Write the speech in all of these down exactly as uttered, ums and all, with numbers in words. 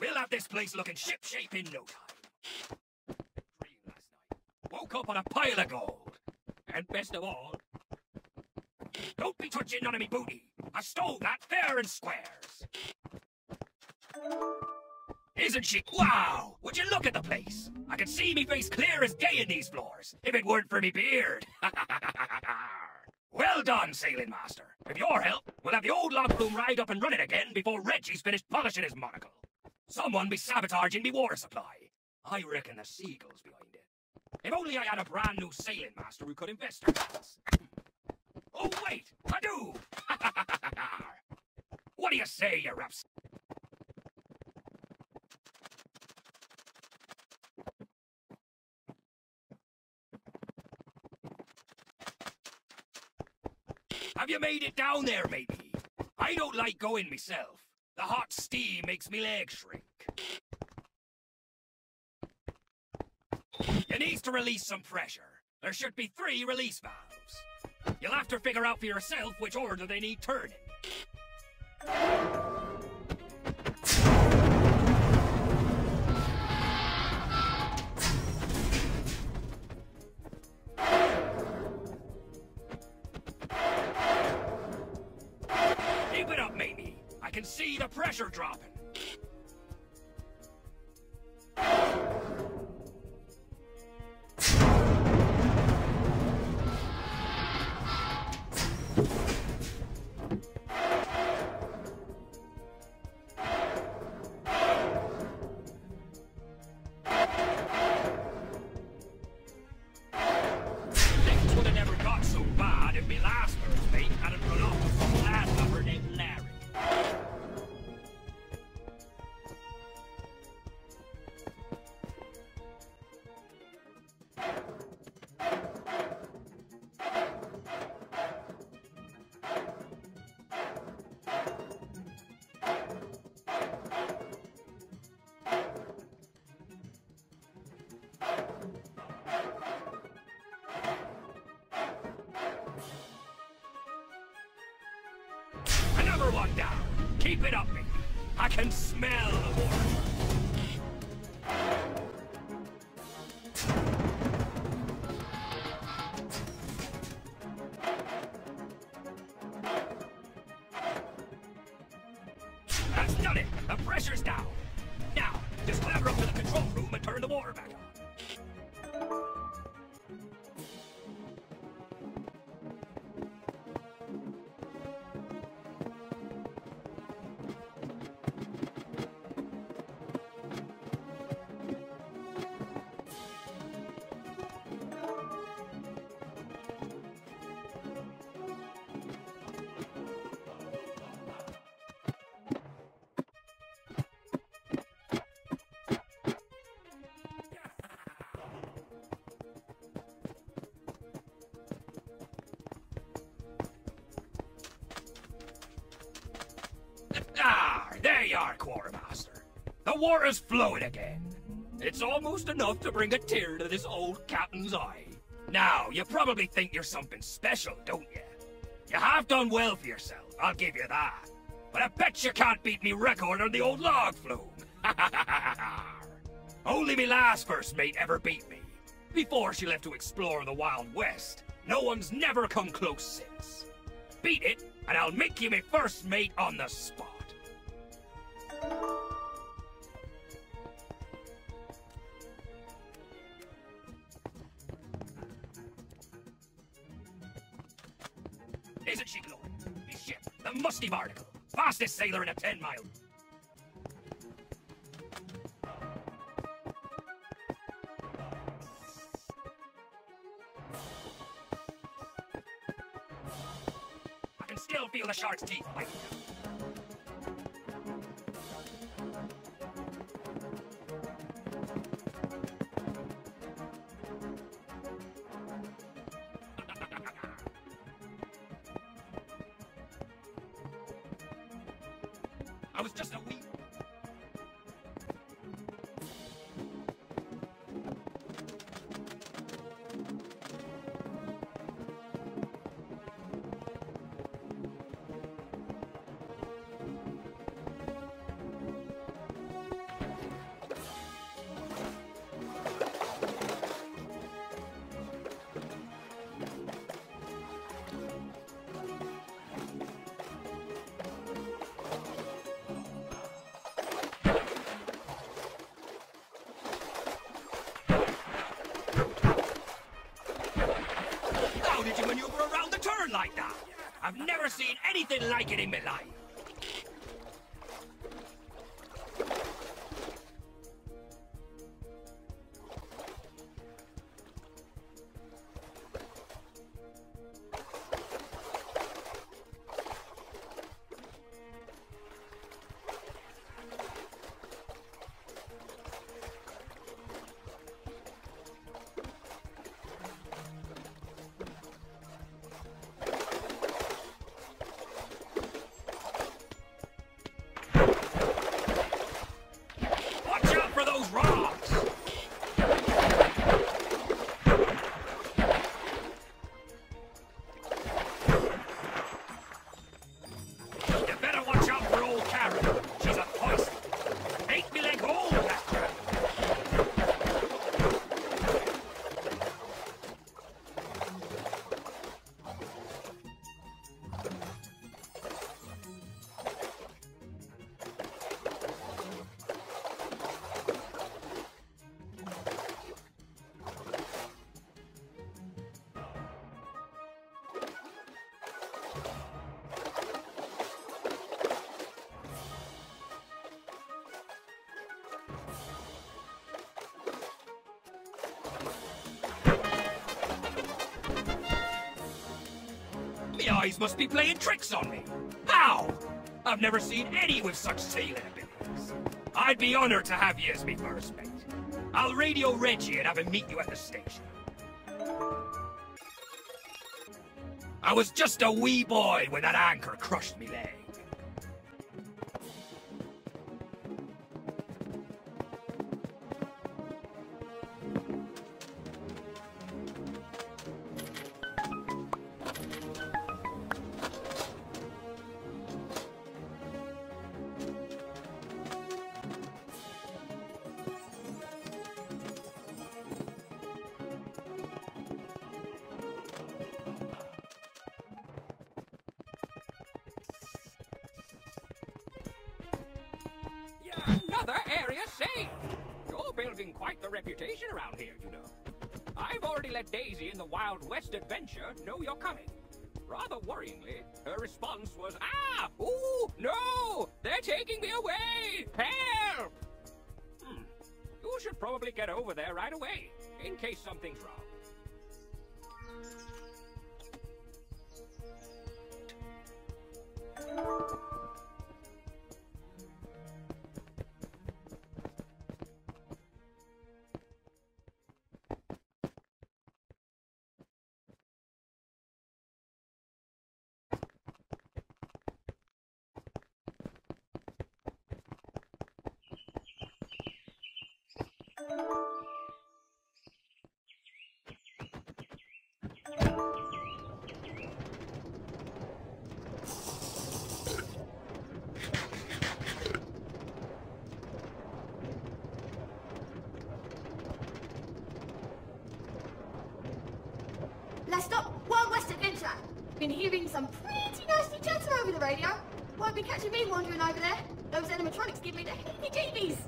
We'll have this place looking ship-shape in no time. Dreamed last night. Woke up on a pile of gold. And best of all, don't be touching none of me booty. I stole that fair and squares. Isn't she? Wow! Would you look at the place? I can see me face clear as day in these floors, if it weren't for me beard. Well done, sailing master. With your help, we'll have the old log flume ride up and running again before Reggie's finished polishing his monocle. Someone be sabotaging me water supply. I reckon the seagull's behind it. If only I had a brand new sailing master who could invest her funds. Oh wait, I do! What do you say, you raps? Have you made it down there, matey? I don't like going myself. The hot steam makes me legs shrink. You need to release some pressure. There should be three release valves. You'll have to figure out for yourself which order they need turning. Keep it up, matey. I can see the pressure dropping. Another one down. Keep it up, matey. I can smell the water. That's done it. The pressure's down. Now, just clamber up to the control room and turn the water back on. Ah, there you are, Quartermaster. The water's flowing again. It's almost enough to bring a tear to this old captain's eye. Now, you probably think you're something special, don't you? You have done well for yourself, I'll give you that. But I bet you can't beat me record on the old log flume. Only me last first mate ever beat me. Before she left to explore the Wild West, no one's never come close since. Beat it, and I'll make you my first mate on the spot. Isn't she glowing? His ship, the Musty Barnacle, fastest sailor in a ten mile. I can still feel the shark's teeth biting down. I was just a wee... never seen anything like it in my life. My eyes must be playing tricks on me. How? I've never seen any with such sailing abilities. I'd be honored to have you as me first mate. I'll radio Reggie and have him meet you at the station. I was just a wee boy when that anchor crushed me leg. Another area saved! You're building quite the reputation around here, you know. I've already let Daisy in the Wild West adventure know you're coming. Rather worryingly, her response was, "Ah! Ooh! No! They're taking me away! Help!" Hmm. You should probably get over there right away, in case something's wrong. Let's stop Wild West Adventure. Been hearing some pretty nasty chatter over the radio. Won't be catching me wandering over there. Those animatronics give me the heebie-jeebies.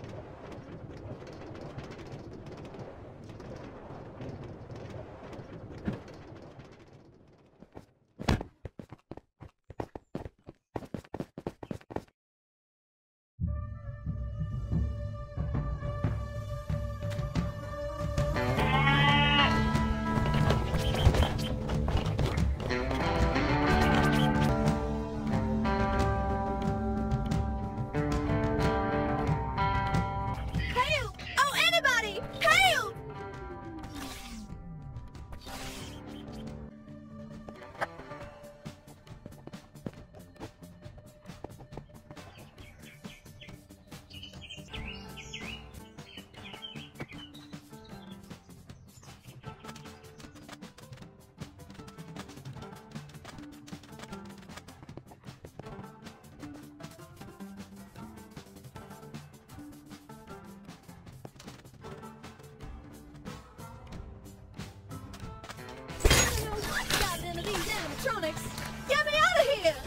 Animatronics! Get me out of here!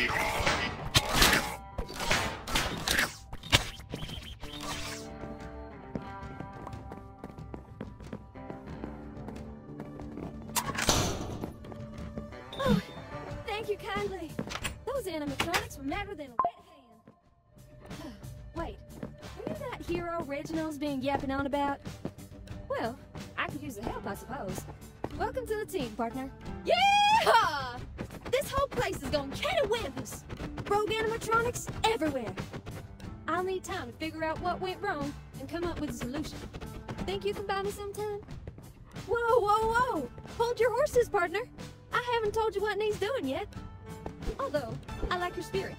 Oh, thank you kindly. Those animatronics were madder than a wet hand. Wait, are you that hero Reginald's been yapping on about? Well, I could use the help, I suppose. Welcome to the team, partner. Yeah! This whole place is going cattywampus. Rogue animatronics everywhere. I'll need time to figure out what went wrong and come up with a solution. Think you can buy me some time? Whoa, whoa, whoa! Hold your horses, partner. I haven't told you what needs doing yet. Although, I like your spirit.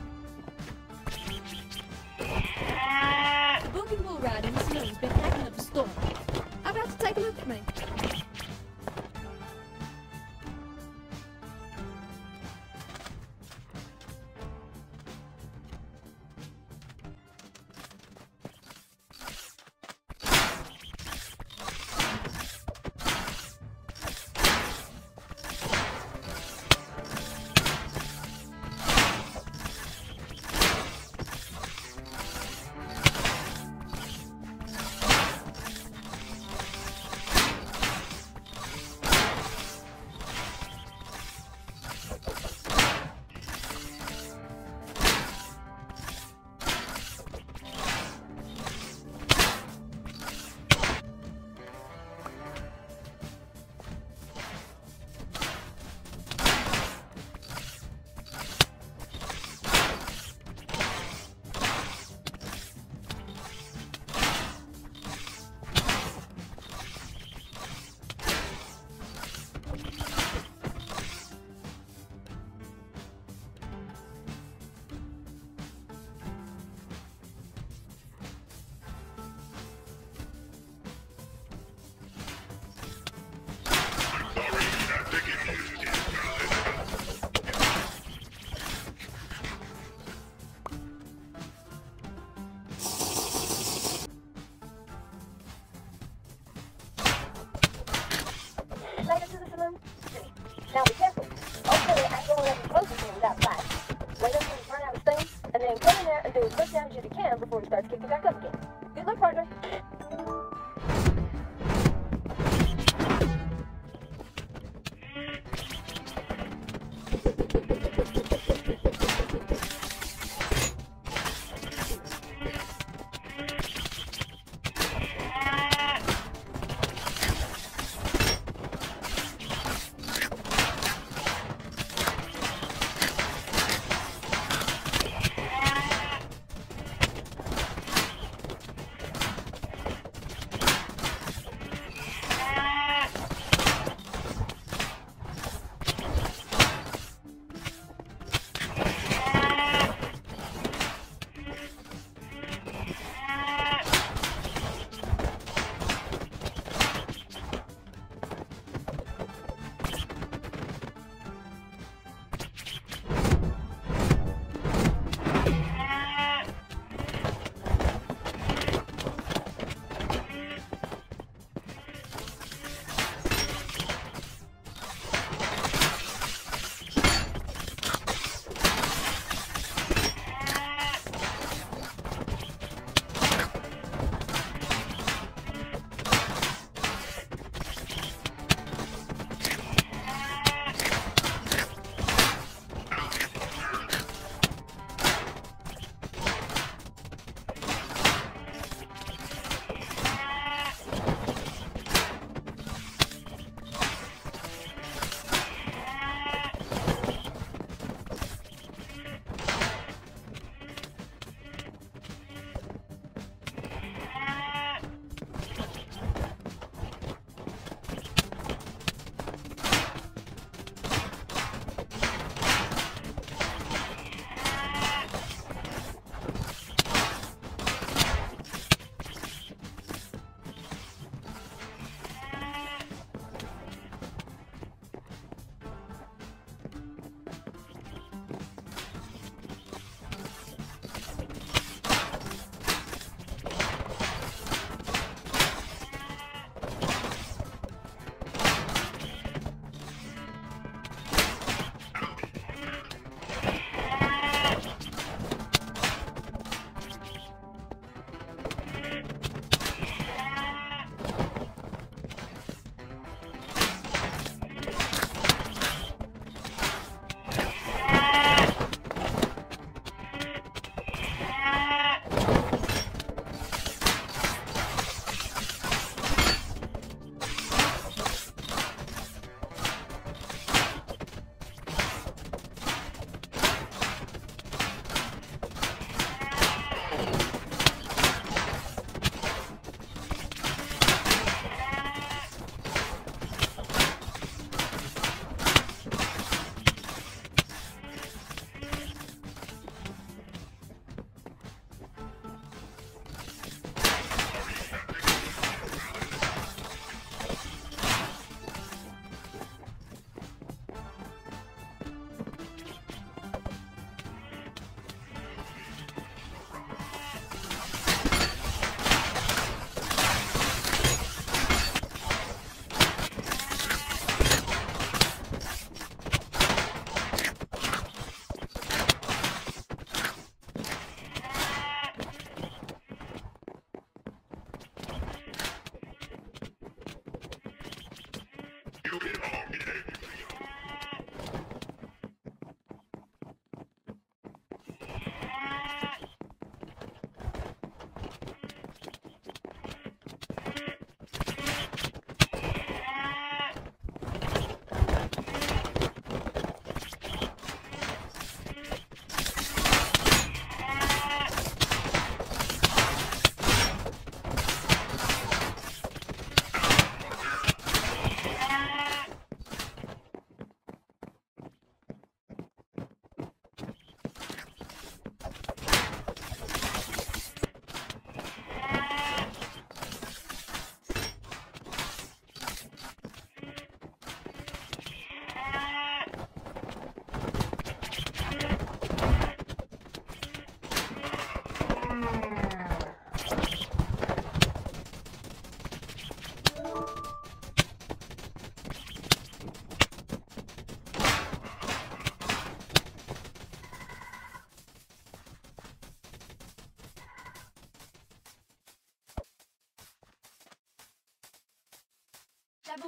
The boogie bull ride in the snow's been acting up a storm. How about to take a look at me? Now be careful. Hopefully I don't let you close to him without flash. Wait until you run out of steam, and then get in there and do as much damage as you can before he starts kicking back up again. Good luck, partner.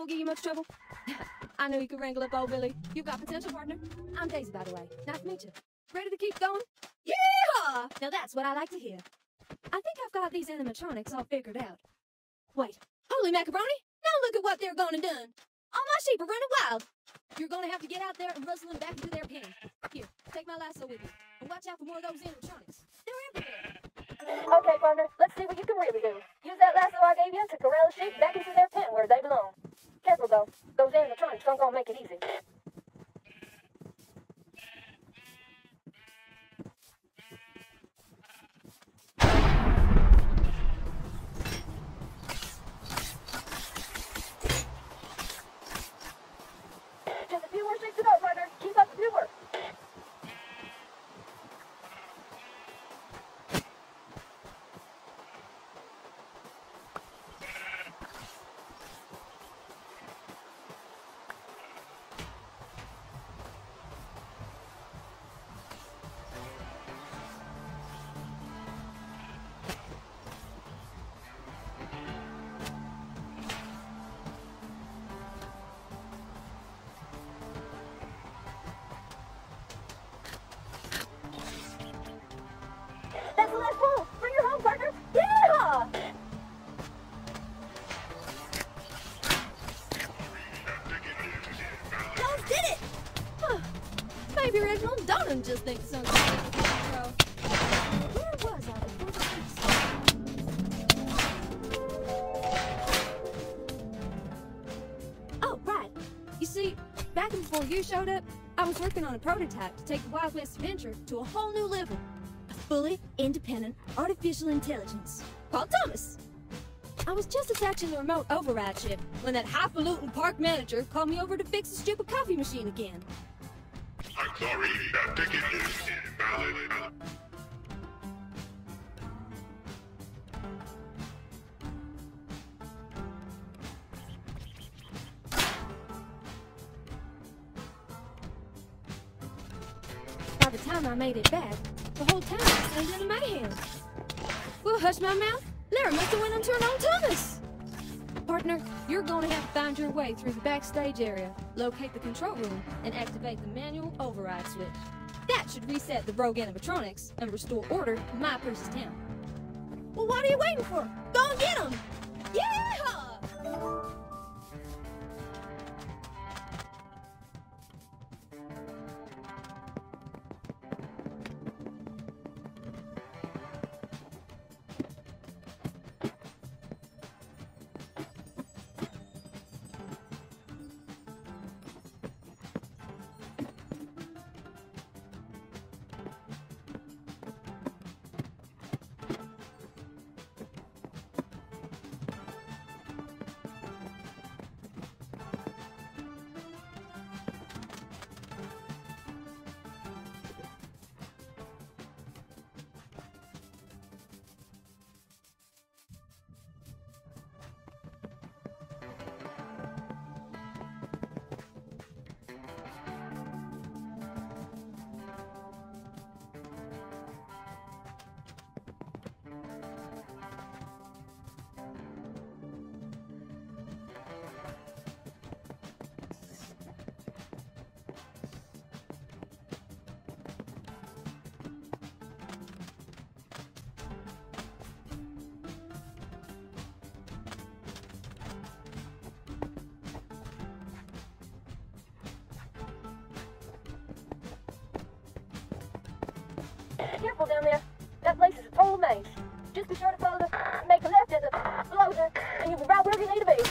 won't give you much trouble. I knew you could wrangle up old Billy. You've got potential, partner. I'm Daisy, by the way. Nice to meet you. Ready to keep going? Yeah! Now that's what I like to hear. I think I've got these animatronics all figured out. Wait. Holy macaroni! Now look at what they're gonna done. All my sheep are running wild. You're gonna have to get out there and rustle them back into their pen. Here, take my lasso with you. And watch out for more of those animatronics. They're everywhere. Okay, partner, let's see what you can really do. Use that lasso I gave you to corral the sheep back into their pen where they belong. Careful, though. Those animatronics aren't gonna make it easy. Just a few more streets to go, partner. Keep up the good work. That's the last one. Bring her home, partner. Yeah! Jones did it! Huh. Maybe Reginald Donham just thinks something. Where was I before this? Oh, right. You see, back before you showed up, I was working on a prototype to take the Wild West Adventure to a whole new level. A fully independent artificial intelligence called Thomas. I was just attaching the remote override chip when that highfalutin park manager called me over to fix the stupid coffee machine again. I'm sorry, that ticket is invalid. By the time I made it back, the whole town was turned into mayhem. Well, hush my mouth. Larry must have went and turned on Thomas. Partner, you're going to have to find your way through the backstage area, locate the control room, and activate the manual override switch. That should reset the rogue animatronics and restore order to my precious town. Well, what are you waiting for? Go and get them! Yeehaw! Careful down there. That place is a total maze. Just be sure to follow the... make a left at the... explosion, and you'll be right where you need to be.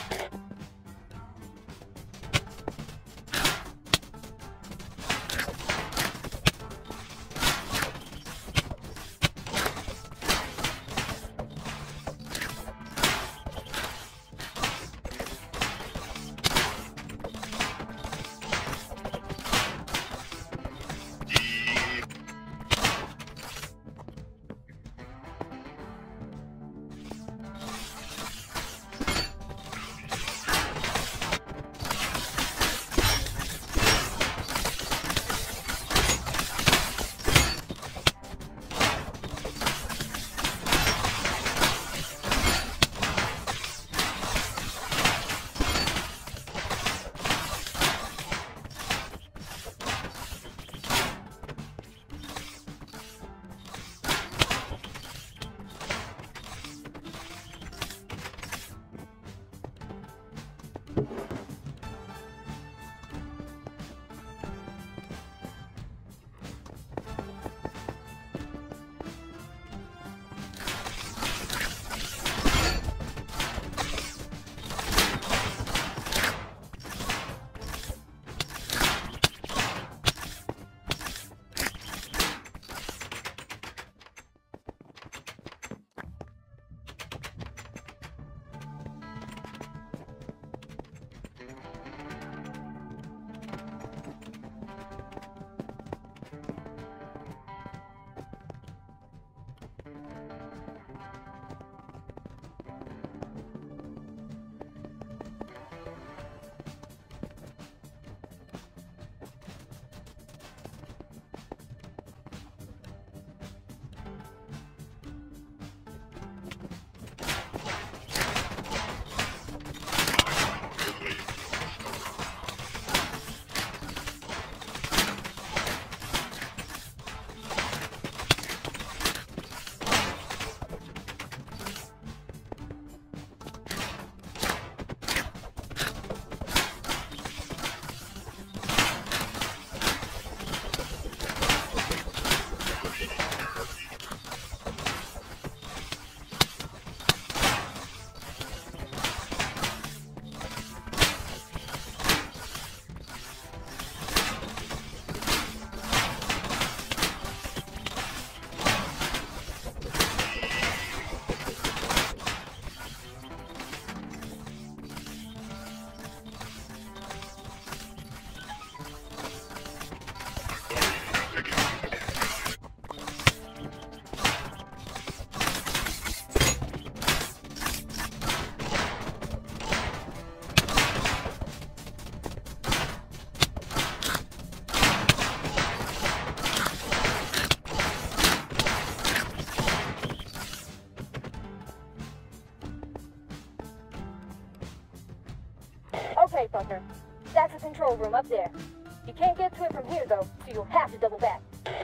partner. That's the control room up there. You can't get to it from here, though, so you'll have to double back.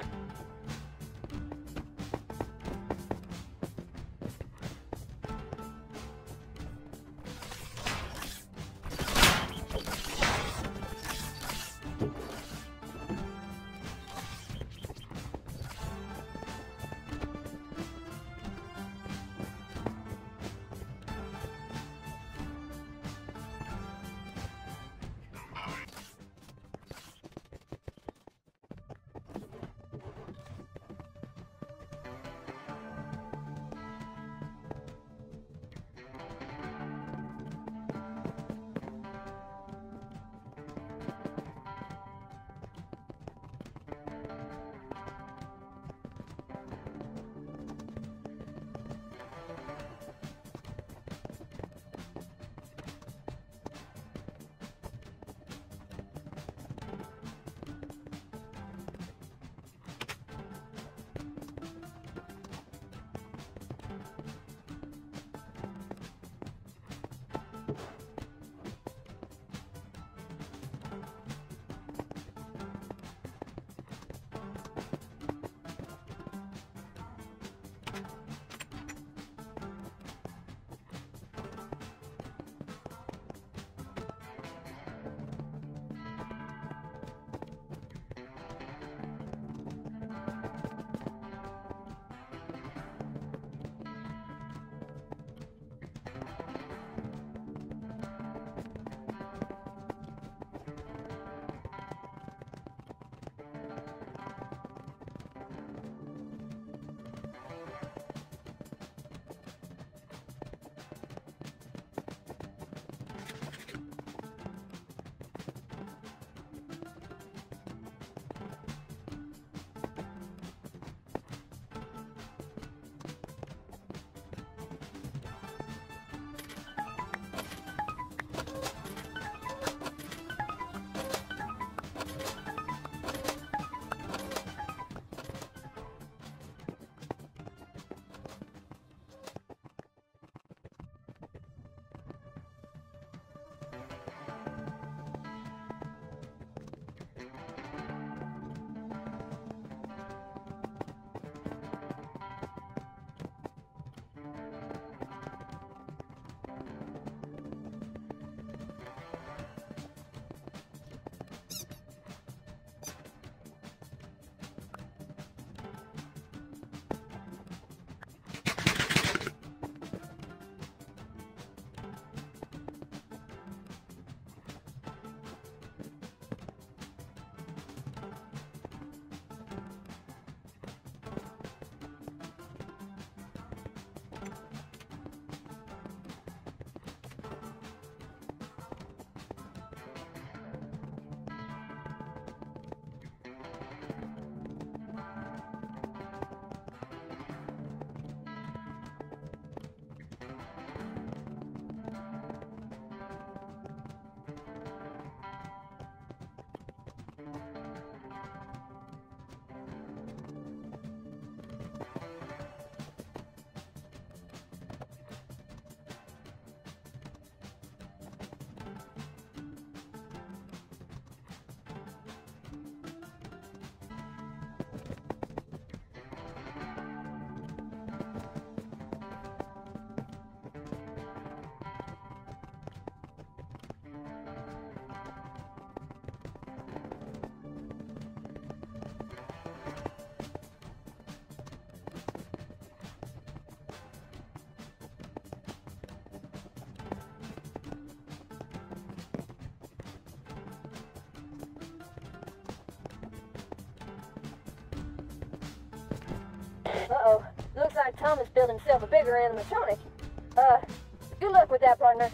Uh-oh. Looks like Thomas built himself a bigger animatronic. Uh, good luck with that, partner.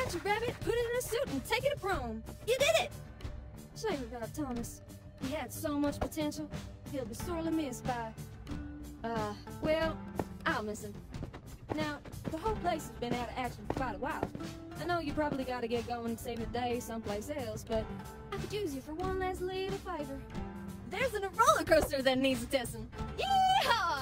Get your rabbit, put it in a suit, and take it to prom. You did it! Shame about Thomas. He had so much potential. He'll be sorely missed by... Uh, well, I'll miss him. Now, the whole place has been out of action for quite a while. I know you probably gotta get going and save the day someplace else, but I could use you for one last little favor. There's a roller coaster that needs attention. Yeehaw!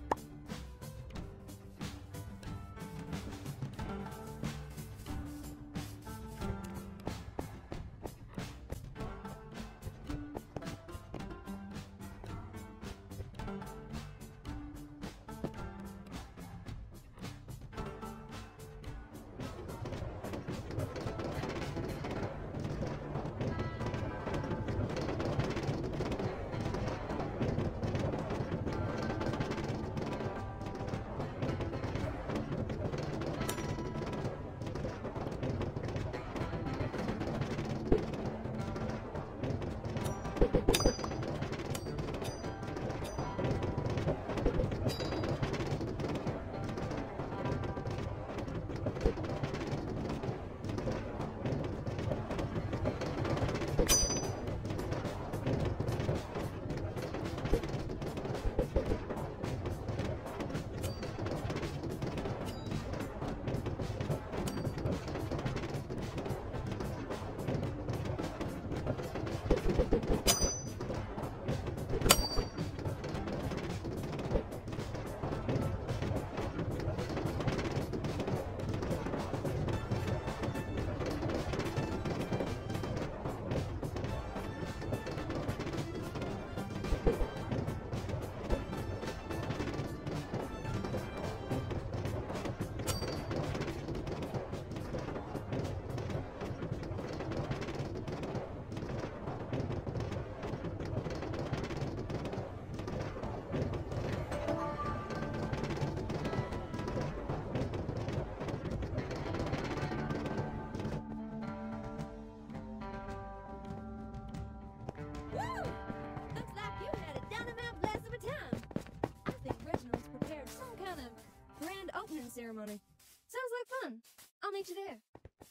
Ceremony. Sounds like fun. I'll meet you there.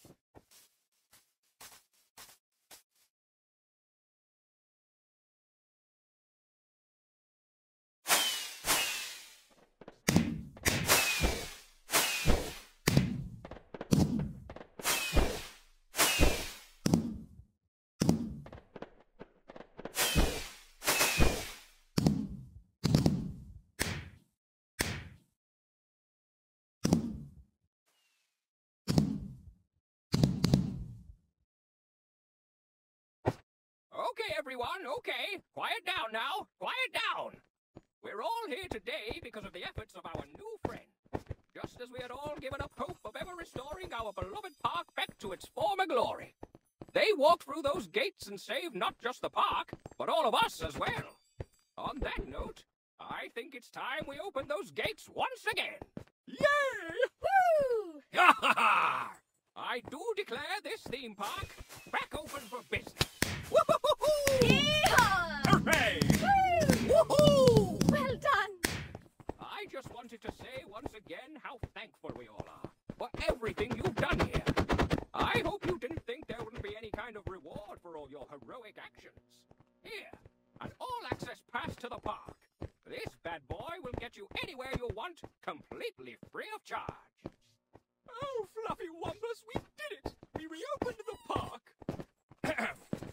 Okay, everyone, okay. Quiet down now. Quiet down. We're all here today because of the efforts of our new friend. Just as we had all given up hope of ever restoring our beloved park back to its former glory. They walked through those gates and saved not just the park, but all of us as well. On that note, I think it's time we open those gates once again. Yay! Woo! Ha ha ha! I do declare this theme park back open for business. Woo-hoo-hoo-hoo! Yeehaw! Hooray! Woo! Woohoo! Well done! I just wanted to say once again how thankful we all are for everything you've done here. I hope you didn't think there wouldn't be any kind of reward for all your heroic actions. Here, an all-access pass to the park. This bad boy will get you anywhere you want, completely free of charge. Oh, Fluffy Wumbus, we did it! We reopened the park!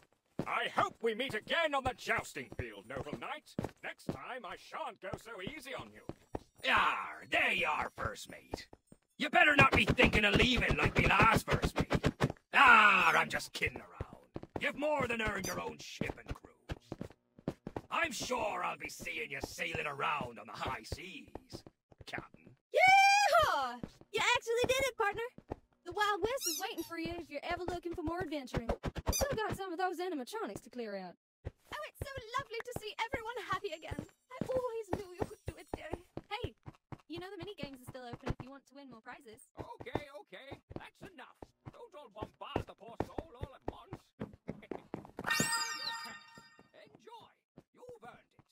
I hope we meet again on the jousting field, noble knight. Next time I shan't go so easy on you. Yar, there you are, first mate. You better not be thinking of leaving like me last first mate. Ah, I'm just kidding around. You've more than earned your own ship and cruise. I'm sure I'll be seeing you sailing around on the high seas, Captain. Yeehaw! You actually did it, partner. The Wild West is waiting for you if you're ever looking for more adventuring. Still got some of those animatronics to clear out. Oh, it's so lovely to see everyone happy again. I always knew you could do it, dearie. Hey, you know the mini games are still open if you want to win more prizes. Okay, okay, that's enough. Don't all bombard the poor soul all at once. Enjoy. You've earned it.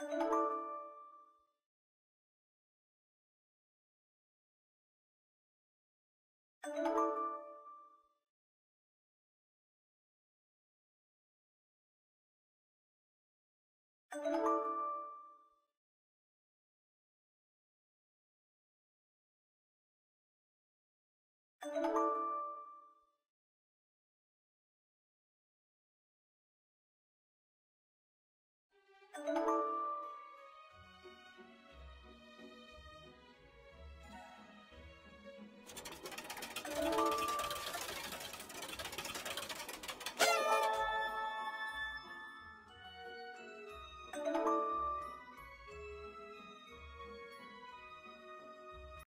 Thank you.